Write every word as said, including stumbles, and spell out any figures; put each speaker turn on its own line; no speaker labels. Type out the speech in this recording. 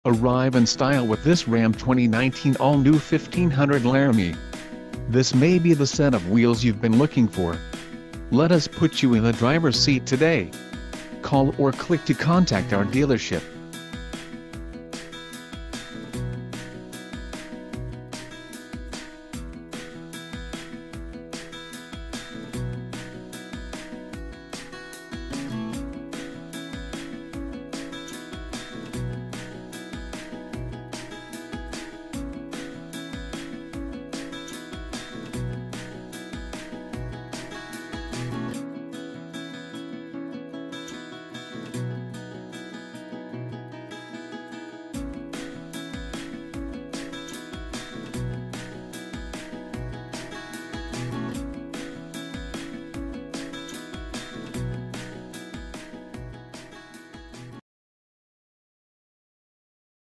Arrive in style with this Ram twenty nineteen all-new fifteen hundred Laramie. This may be the set of wheels you've been looking for. Let us put you in the driver's seat today. Call or click to contact our dealership.